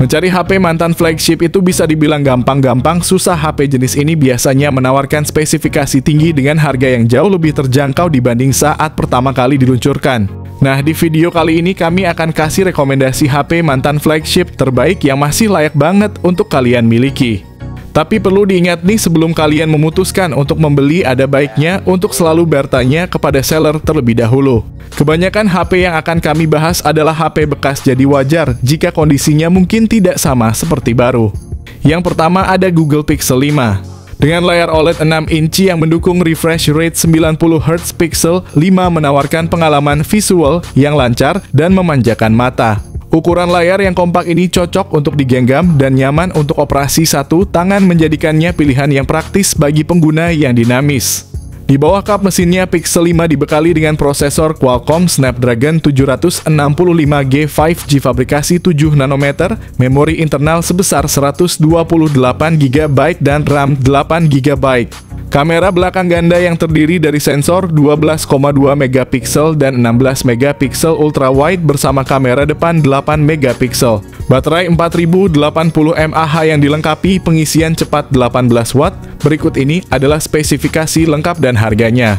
Mencari HP mantan flagship itu bisa dibilang gampang-gampang, susah. HP jenis ini biasanya menawarkan spesifikasi tinggi dengan harga yang jauh lebih terjangkau dibanding saat pertama kali diluncurkan. Nah, di video kali ini kami akan kasih rekomendasi HP mantan flagship terbaik yang masih layak banget untuk kalian miliki. Tapi perlu diingat nih, sebelum kalian memutuskan untuk membeli, ada baiknya untuk selalu bertanya kepada seller terlebih dahulu. Kebanyakan HP yang akan kami bahas adalah HP bekas, jadi wajar jika kondisinya mungkin tidak sama seperti baru. Yang pertama ada Google Pixel 5. Dengan layar OLED 6 inci yang mendukung refresh rate 90Hz, Pixel 5 menawarkan pengalaman visual yang lancar dan memanjakan mata. Ukuran layar yang kompak ini cocok untuk digenggam dan nyaman untuk operasi satu tangan, menjadikannya pilihan yang praktis bagi pengguna yang dinamis. Di bawah kap mesinnya, Pixel 5 dibekali dengan prosesor Qualcomm Snapdragon 765G 5G fabrikasi 7 nanometer, memori internal sebesar 128GB dan RAM 8GB. Kamera belakang ganda yang terdiri dari sensor 12,2 megapiksel dan 16 megapiksel ultrawide bersama kamera depan 8 megapiksel. Baterai 4080 mAh yang dilengkapi pengisian cepat 18 watt. Berikut ini adalah spesifikasi lengkap dan harganya.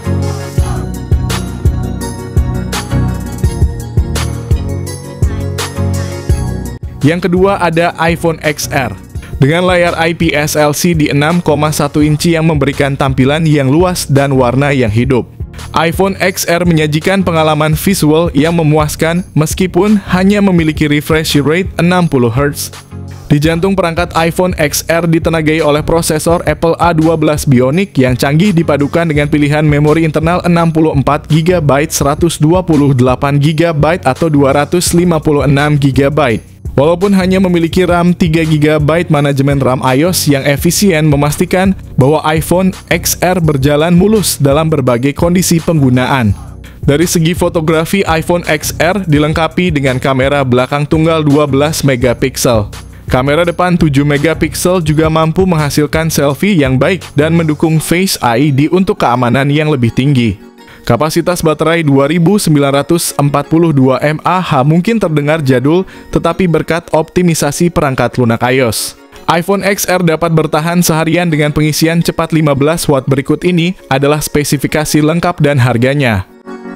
Yang kedua ada iPhone XR. Dengan layar IPS LCD 6,1 inci yang memberikan tampilan yang luas dan warna yang hidup, iPhone XR menyajikan pengalaman visual yang memuaskan meskipun hanya memiliki refresh rate 60Hz. Di jantung perangkat, iPhone XR ditenagai oleh prosesor Apple A12 Bionic yang canggih dipadukan dengan pilihan memori internal 64GB, 128GB atau 256GB. Walaupun hanya memiliki RAM 3GB, manajemen RAM iOS yang efisien memastikan bahwa iPhone XR berjalan mulus dalam berbagai kondisi penggunaan. Dari segi fotografi, iPhone XR dilengkapi dengan kamera belakang tunggal 12 megapiksel. Kamera depan 7 megapiksel juga mampu menghasilkan selfie yang baik dan mendukung Face ID untuk keamanan yang lebih tinggi. Kapasitas baterai 2942 mAh mungkin terdengar jadul, tetapi berkat optimisasi perangkat lunak iOS, iPhone XR dapat bertahan seharian dengan pengisian cepat 15 watt. Berikut ini adalah spesifikasi lengkap dan harganya.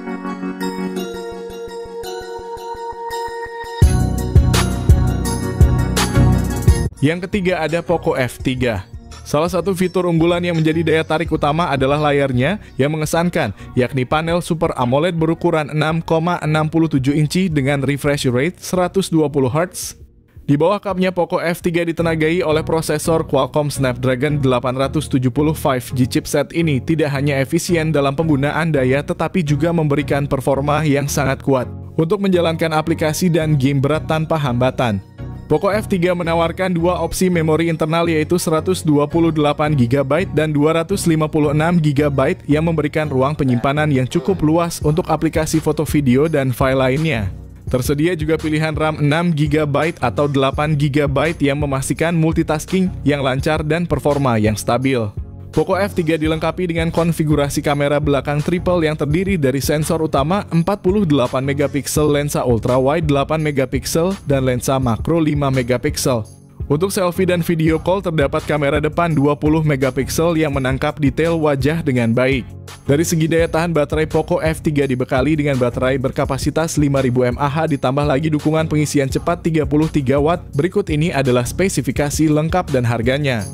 Yang ketiga ada Poco F3. Salah satu fitur unggulan yang menjadi daya tarik utama adalah layarnya yang mengesankan, yakni panel Super AMOLED berukuran 6,67 inci dengan refresh rate 120Hz. Di bawah kapnya, Poco F3 ditenagai oleh prosesor Qualcomm Snapdragon 870 5G. Chipset ini tidak hanya efisien dalam penggunaan daya, tetapi juga memberikan performa yang sangat kuat untuk menjalankan aplikasi dan game berat tanpa hambatan. Poco F3 menawarkan dua opsi memori internal, yaitu 128GB dan 256GB yang memberikan ruang penyimpanan yang cukup luas untuk aplikasi foto, video, dan file lainnya. Tersedia juga pilihan RAM 6GB atau 8GB yang memastikan multitasking yang lancar dan performa yang stabil. Poco F3 dilengkapi dengan konfigurasi kamera belakang triple yang terdiri dari sensor utama 48 megapiksel, lensa ultrawide 8 megapiksel, dan lensa makro 5 megapiksel. Untuk selfie dan video call terdapat kamera depan 20 megapiksel yang menangkap detail wajah dengan baik. Dari segi daya tahan baterai, Poco F3 dibekali dengan baterai berkapasitas 5000 mAh ditambah lagi dukungan pengisian cepat 33 watt. Berikut ini adalah spesifikasi lengkap dan harganya.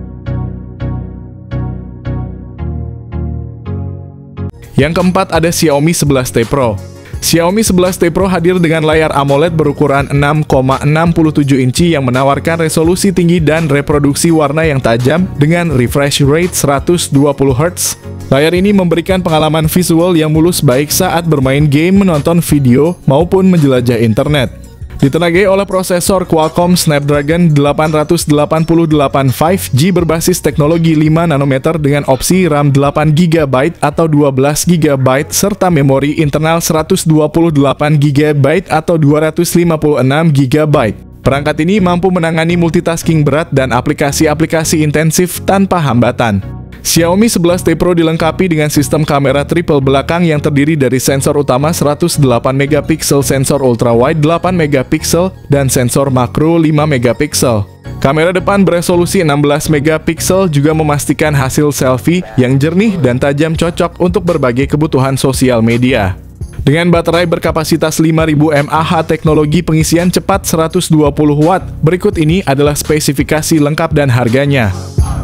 Yang keempat ada Xiaomi 11T Pro. Xiaomi 11T Pro hadir dengan layar AMOLED berukuran 6,67 inci yang menawarkan resolusi tinggi dan reproduksi warna yang tajam dengan refresh rate 120Hz. Layar ini memberikan pengalaman visual yang mulus baik saat bermain game, menonton video, maupun menjelajah internet. Ditenagai oleh prosesor Qualcomm Snapdragon 888 5G berbasis teknologi 5 nanometer dengan opsi RAM 8GB atau 12GB serta memori internal 128GB atau 256GB. Perangkat ini mampu menangani multitasking berat dan aplikasi-aplikasi intensif tanpa hambatan. Xiaomi 11T Pro dilengkapi dengan sistem kamera triple belakang yang terdiri dari sensor utama 108 megapiksel, sensor ultrawide 8 megapiksel, dan sensor makro 5 megapiksel. Kamera depan beresolusi 16 megapiksel juga memastikan hasil selfie yang jernih dan tajam, cocok untuk berbagai kebutuhan sosial media. Dengan baterai berkapasitas 5000 mAh, teknologi pengisian cepat 120 watt, berikut ini adalah spesifikasi lengkap dan harganya.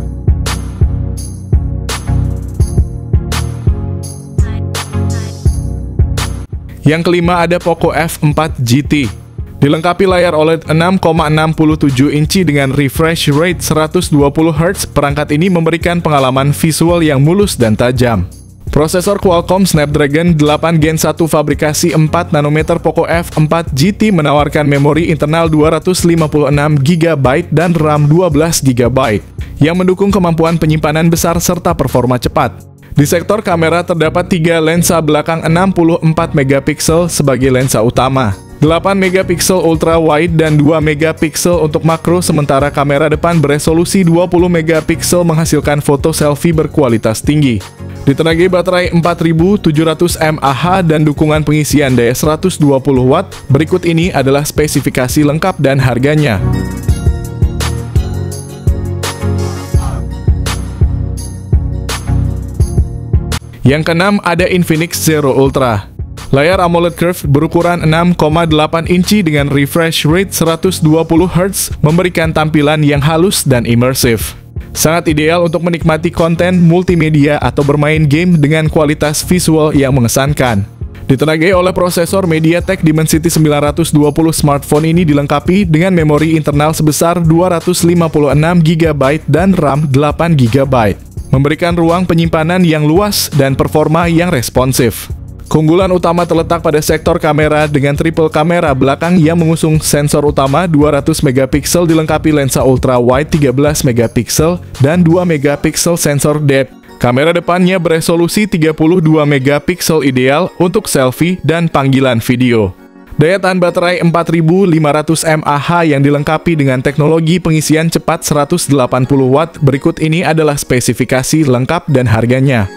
Yang kelima ada Poco F4 GT. Dilengkapi layar OLED 6,67 inci dengan refresh rate 120 Hz, perangkat ini memberikan pengalaman visual yang mulus dan tajam. Prosesor Qualcomm Snapdragon 8 Gen 1 fabrikasi 4 nanometer. Poco F4 GT menawarkan memori internal 256 GB dan RAM 12 GB yang mendukung kemampuan penyimpanan besar serta performa cepat. Di sektor kamera terdapat 3 lensa belakang 64 megapiksel sebagai lensa utama, 8 megapiksel ultra wide dan 2 megapiksel untuk makro, sementara kamera depan beresolusi 20 megapiksel menghasilkan foto selfie berkualitas tinggi. Ditenagai baterai 4700 mAh dan dukungan pengisian daya 120 watt, berikut ini adalah spesifikasi lengkap dan harganya. Yang keenam ada Infinix Zero Ultra. Layar AMOLED curved berukuran 6,8 inci dengan refresh rate 120 Hz memberikan tampilan yang halus dan imersif. Sangat ideal untuk menikmati konten multimedia atau bermain game dengan kualitas visual yang mengesankan. Ditenagai oleh prosesor MediaTek Dimensity 920, smartphone ini dilengkapi dengan memori internal sebesar 256 GB dan RAM 8 GB. Memberikan ruang penyimpanan yang luas dan performa yang responsif. Keunggulan utama terletak pada sektor kamera dengan triple kamera belakang yang mengusung sensor utama 200 megapiksel dilengkapi lensa ultra wide 13 megapiksel dan 2 megapiksel sensor depth. Kamera depannya beresolusi 32 megapiksel ideal untuk selfie dan panggilan video. Daya tahan baterai 4500 mAh yang dilengkapi dengan teknologi pengisian cepat 180 watt. Berikut ini adalah spesifikasi lengkap dan harganya.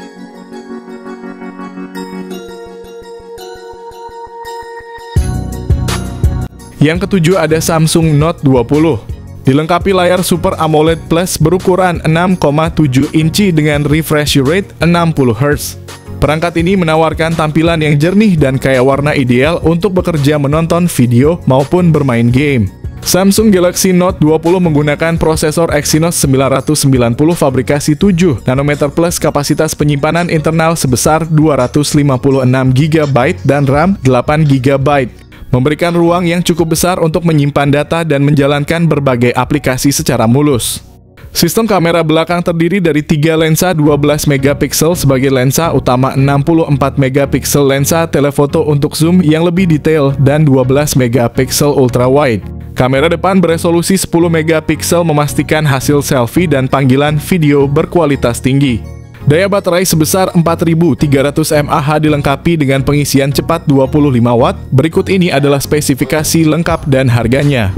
Yang ketujuh ada Samsung Note 20. Dilengkapi layar Super AMOLED Plus berukuran 6,7 inci dengan refresh rate 60 Hz. Perangkat ini menawarkan tampilan yang jernih dan kaya warna, ideal untuk bekerja, menonton video, maupun bermain game. Samsung Galaxy Note 20 menggunakan prosesor Exynos 990 fabrikasi 7 nanometer plus kapasitas penyimpanan internal sebesar 256 GB dan RAM 8 GB. Memberikan ruang yang cukup besar untuk menyimpan data dan menjalankan berbagai aplikasi secara mulus. Sistem kamera belakang terdiri dari 3 lensa 12 megapiksel sebagai lensa utama, 64 megapiksel lensa telefoto untuk zoom yang lebih detail, dan 12 megapiksel ultrawide. Kamera depan beresolusi 10 megapiksel memastikan hasil selfie dan panggilan video berkualitas tinggi. Daya baterai sebesar 4300 mAh dilengkapi dengan pengisian cepat 25 watt. Berikut ini adalah spesifikasi lengkap dan harganya.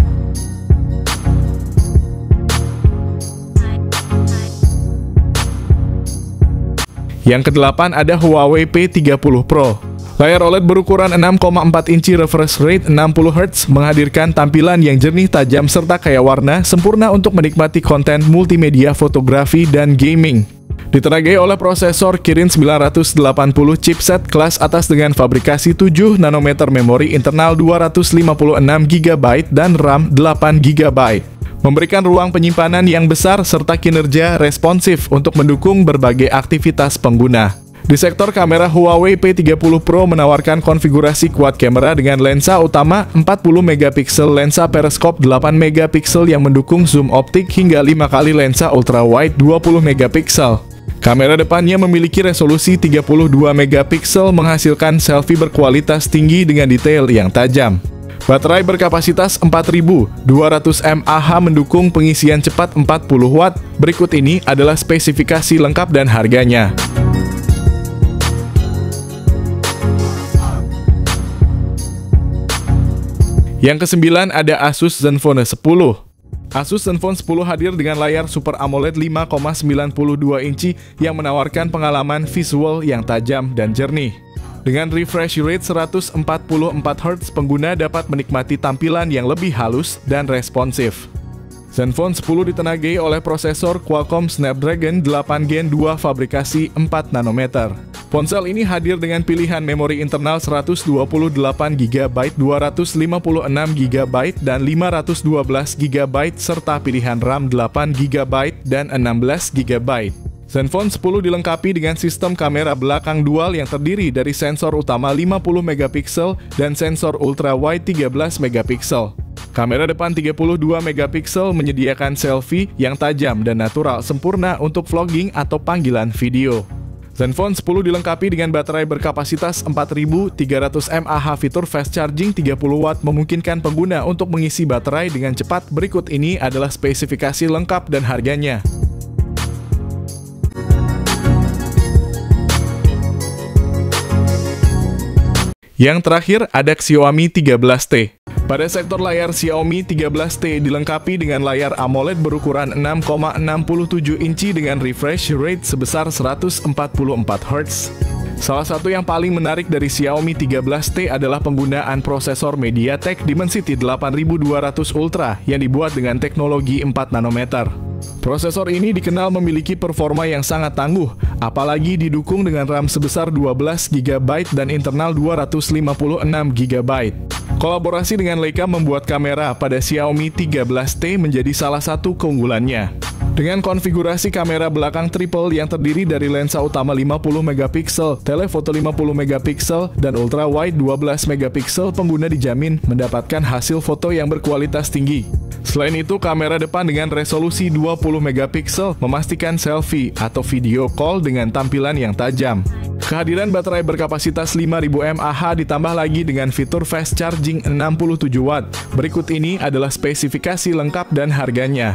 Yang kedelapan ada Huawei P30 Pro. Layar OLED berukuran 6,4 inci, refresh rate 60 Hz, menghadirkan tampilan yang jernih, tajam, serta kaya warna, sempurna untuk menikmati konten multimedia, fotografi, dan gaming. Ditenagai oleh prosesor Kirin 980 chipset kelas atas dengan fabrikasi 7 nanometer, memori internal 256 GB dan RAM 8 GB. Memberikan ruang penyimpanan yang besar serta kinerja responsif untuk mendukung berbagai aktivitas pengguna. Di sektor kamera, Huawei P30 Pro menawarkan konfigurasi quad kamera dengan lensa utama 40 megapiksel, lensa periskop 8 megapiksel yang mendukung zoom optik hingga 5 kali, lensa ultrawide 20 megapiksel. Kamera depannya memiliki resolusi 32 megapiksel menghasilkan selfie berkualitas tinggi dengan detail yang tajam. Baterai berkapasitas 4200 mAh mendukung pengisian cepat 40 watt. Berikut ini adalah spesifikasi lengkap dan harganya. Yang kesembilan ada Asus Zenfone 10. Asus Zenfone 10 hadir dengan layar Super AMOLED 5,92 inci yang menawarkan pengalaman visual yang tajam dan jernih. Dengan refresh rate 144 Hz, pengguna dapat menikmati tampilan yang lebih halus dan responsif. Zenfone 10 ditenagai oleh prosesor Qualcomm Snapdragon 8 Gen 2 fabrikasi 4 nanometer. Ponsel ini hadir dengan pilihan memori internal 128GB, 256GB, dan 512GB serta pilihan RAM 8GB dan 16GB. Zenfone 10 dilengkapi dengan sistem kamera belakang dual yang terdiri dari sensor utama 50MP dan sensor ultrawide 13MP. Kamera depan 32MP menyediakan selfie yang tajam dan natural sempurna untuk vlogging atau panggilan video. Zenfone 10 dilengkapi dengan baterai berkapasitas 4300 mAh. Fitur fast charging 30W memungkinkan pengguna untuk mengisi baterai dengan cepat. Berikut ini adalah spesifikasi lengkap dan harganya. Yang terakhir ada Xiaomi 13T. Pada sektor layar, Xiaomi 13T dilengkapi dengan layar AMOLED berukuran 6,67 inci dengan refresh rate sebesar 144 Hz. Salah satu yang paling menarik dari Xiaomi 13T adalah penggunaan prosesor MediaTek Dimensity 8200 Ultra yang dibuat dengan teknologi 4 nanometer. Prosesor ini dikenal memiliki performa yang sangat tangguh, apalagi didukung dengan RAM sebesar 12GB dan internal 256GB. Kolaborasi dengan Leica membuat kamera pada Xiaomi 13T menjadi salah satu keunggulannya. Dengan konfigurasi kamera belakang triple yang terdiri dari lensa utama 50MP, telefoto 50MP, dan ultrawide 12MP, pengguna dijamin mendapatkan hasil foto yang berkualitas tinggi. Selain itu, kamera depan dengan resolusi 20MP memastikan selfie atau video call dengan tampilan yang tajam. Kehadiran baterai berkapasitas 5000 mAh ditambah lagi dengan fitur fast charging 67W. Berikut ini adalah spesifikasi lengkap dan harganya.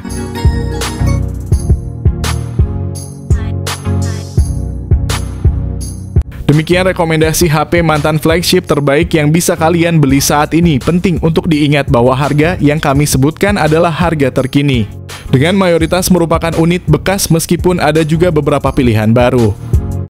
Demikian rekomendasi HP mantan flagship terbaik yang bisa kalian beli saat ini. Penting untuk diingat bahwa harga yang kami sebutkan adalah harga terkini. Dengan mayoritas merupakan unit bekas meskipun ada juga beberapa pilihan baru.